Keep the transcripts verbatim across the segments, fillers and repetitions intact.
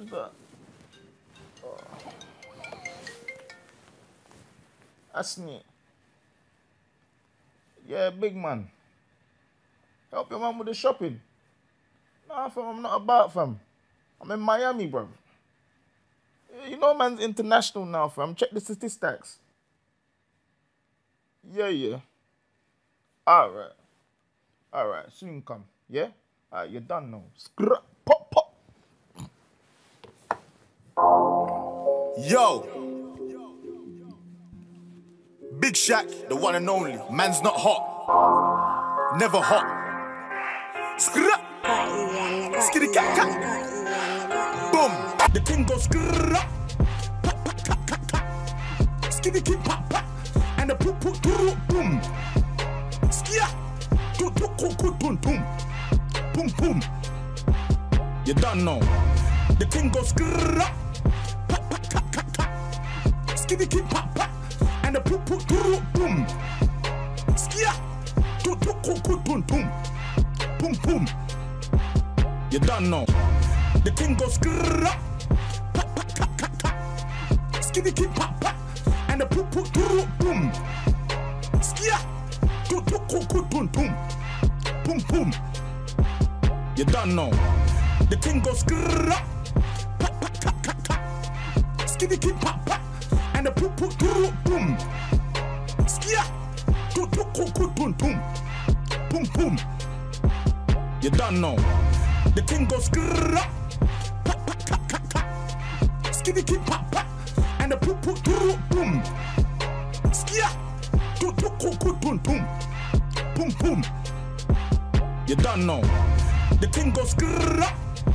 Who's that? Oh. That's neat. Yeah, big man. Help your man with the shopping. Nah, fam, I'm not about, fam. I'm in Miami, bro. You know man's international now, fam. Check the statistics. Yeah, yeah. All right. All right, soon come. Yeah? All right, you're done now. Scrap, pop, pop. Yo. Big Shaq, the one and only. Man's not hot. Never hot. Scrap. Skitty cat cat. Boom. The thing goes scrap. Skitty kit pop pop. And the poop poop poop boom. Skia. Toot toot toot toot boom boom. Boom boom. You done know. The thing goes scrap. Skitty kit pop pop. And the poop poop poop boom. Skia. Toot toot toot toot boom boom. Boom boom. You done know. The thing goes scrap. Skitty kit pop pop. And the poop poop poop boom. Skia. Toot toot toot toot boom boom. Boom boom. You done know. The thing goes scrap. Skitty kit pop pop. And the poop poop poop boom. Skia. Toot toot toot toot boom boom. Boom boom. You done know. The thing goes scrap. Skitty kit pop pop. And the poop poop poop boom. Skia. Toot toot toot toot boom boom. Boom boom. You done know. The thing goes scrap.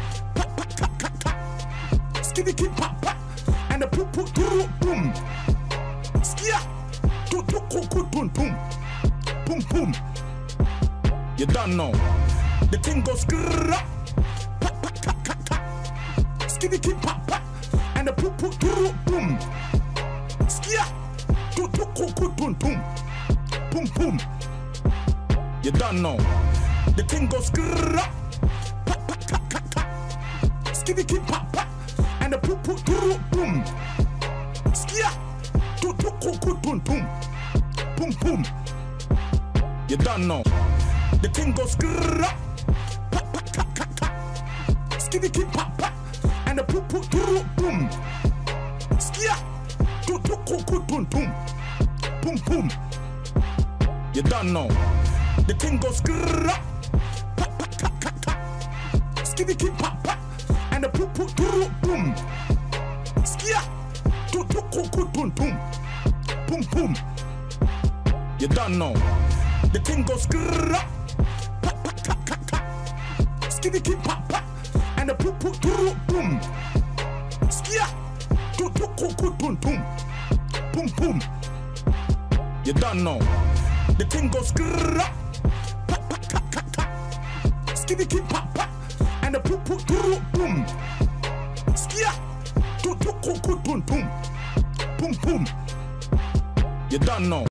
Skitty kit pop pop. And the poop poop poop boom. Skia. Toot toot toot toot boom boom. Boom boom. You done know. The thing goes scrap. Skitty kit pop pop. And the poop poop poop boom. Skia. Toot toot toot toot boom boom. Boom boom. You done know. The thing goes scrap. Skitty kit pop pop. And the poop poop poop boom. Skia. Toot toot toot toot boom boom. Boom boom. You done know. The thing goes scrap. Skitty kit pop pop. And the poop poop poop boom. Skia. Toot toot toot toot boom boom. Boom boom. You done know. The thing goes scrap. Skitty kit pop pop. And the poop poop poop boom. Skia. Toot toot toot toot boom boom. Boom boom. You done know. The thing goes scrap. Skitty kit pop pop. And the poop poop poop boom. Skia. Toot toot toot toot boom boom. Boom boom. You done know. The thing goes scrap. Skitty kit pop pop. And the poop poop poop boom. Skia. Toot toot toot toot boom boom. Boom boom. You done know.